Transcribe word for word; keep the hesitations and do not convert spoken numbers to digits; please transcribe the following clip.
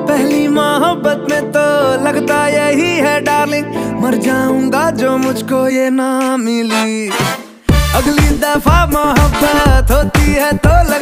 पहली मोहब्बत में तो लगता यही है डार्लिंग, मर जाऊंगा जो मुझको ये ना मिली। अगली दफा मोहब्बत होती है तो लग